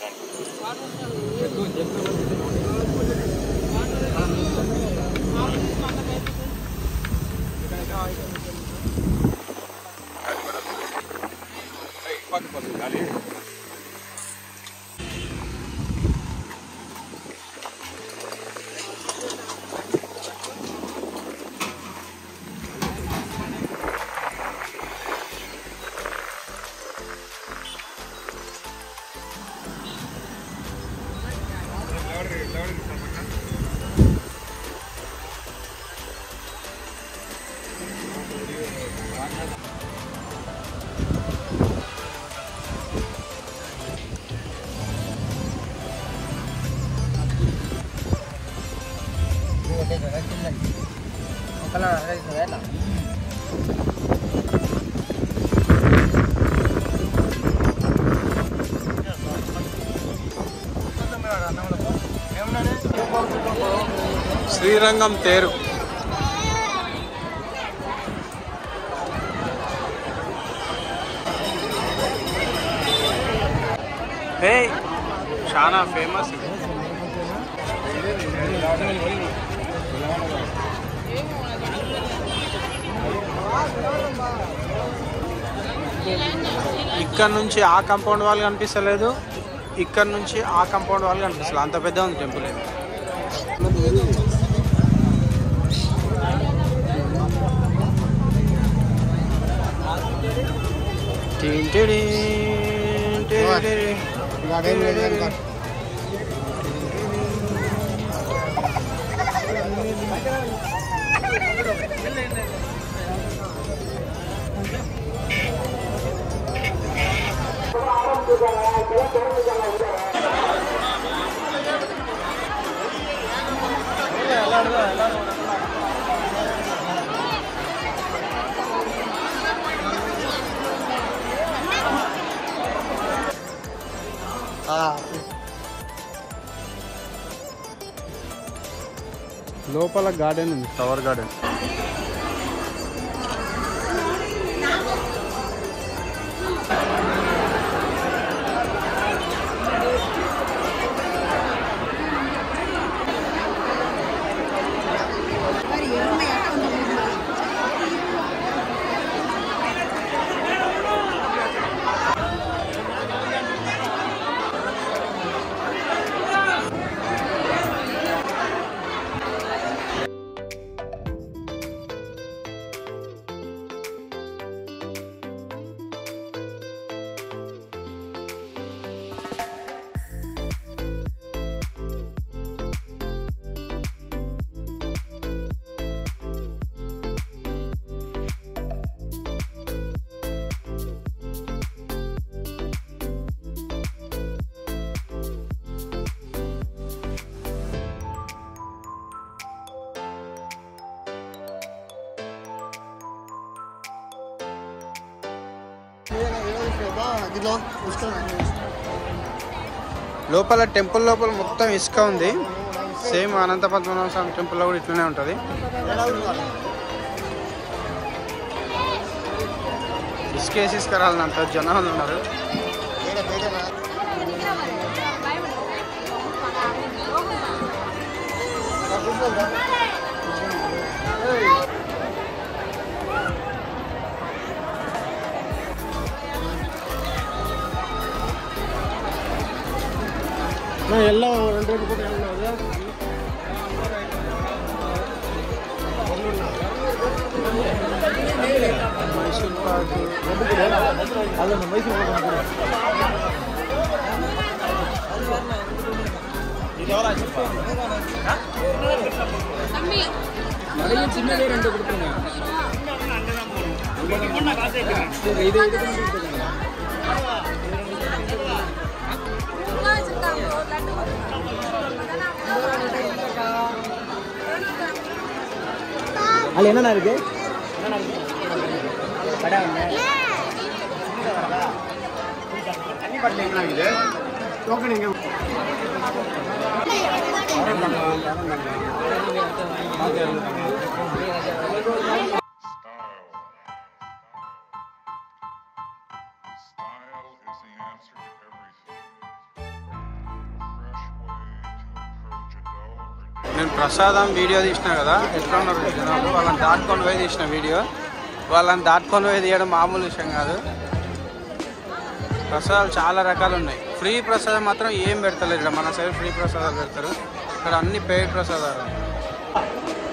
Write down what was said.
శ్రీరంగం తేరు చాలా ఫేమస్. ఇక్కడ నుంచి ఆ కాంపౌండ్ వాళ్ళు కనిపిస్తలేదు, ఇక్కడ నుంచి ఆ కాంపౌండ్ వాళ్ళు కనిపిస్తలేదు. అంత పెద్ద ఉంది టెంపుల్. లోపల గార్డెన్ ఉంది, ఫ్లవర్ గార్డెన్. లోపల టెంపుల్ లోపల మొత్తం ఇసుక ఉంది. సేమ్ అనంత పద్మనాభ స్వామి టెంపుల్లో కూడా ఇట్లనే ఉంటుంది. ఇసుకేసి ఇసుకరాలంత జనాలు ఉన్నారు. ಎಲ್ಲ ಮೈಸೂರು ಪಾಕ್ ಅಲ್ಲ ಮೈಸೂರು சின்னதே 2 கொடுத்துருங்க. இது அது என்னண்ணா இருக்கு? கடை தண்ணி பாட்டில் இது டோக்கன் எங்க? Style is the answer to everything. నేను ప్రసాదం వీడియో తీసిన కదా, ఎట్లా ఉన్నారు జనాలు, వాళ్ళని దాటుకొని పోయి తీసిన వీడియో. వాళ్ళని దాటుకొని పోయి తీయడం మామూలు విషయం కాదు. ప్రసాదాలు చాలా రకాలు ఉన్నాయి. ఫ్రీ ప్రసాదం మాత్రం ఏం పెడతలేదు ఇక్కడ. మన సైడ్ ఫ్రీ ప్రసాదాలు పెడతారు, ఇక్కడ అన్ని పెయిడ్ ప్రసాదాలు.